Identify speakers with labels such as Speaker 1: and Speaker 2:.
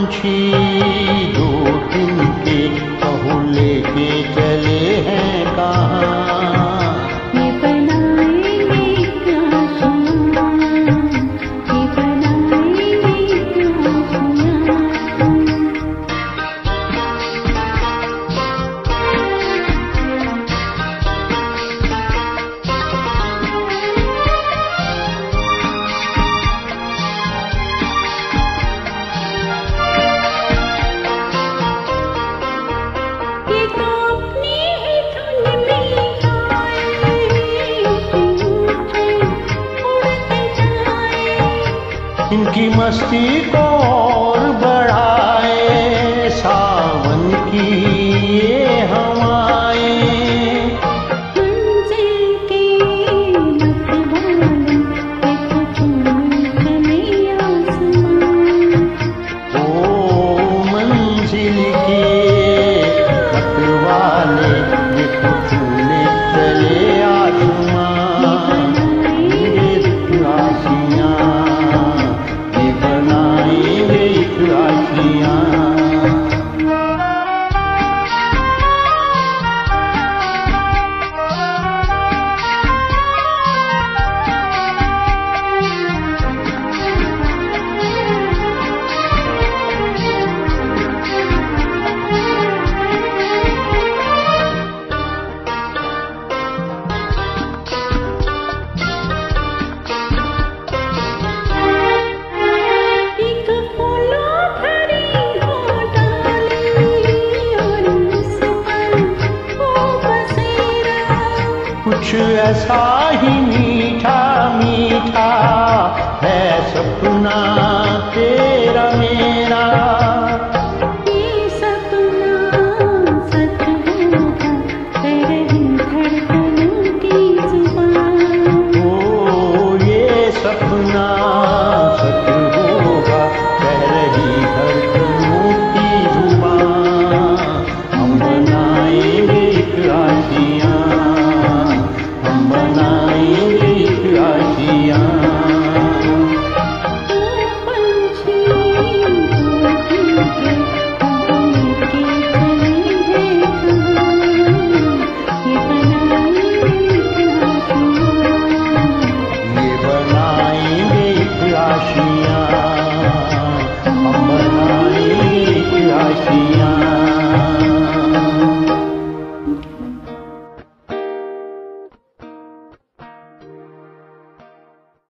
Speaker 1: पंछी दो दिन के कहूँ लेके चले हैं कहाँ।
Speaker 2: ये बनाएंगे क्या सुना, ये बनाएंगे क्या सुना।
Speaker 1: इनकी मस्ती को और बढ़ाए सावन की ये हवाएं।
Speaker 2: मंजिल के मतवाले देखो तुम चले आसमान।
Speaker 1: ओ मंजिल के मतवाले देखो तुमने चले आसमान। ये राशियाँ कुछ ऐसा ही नहीं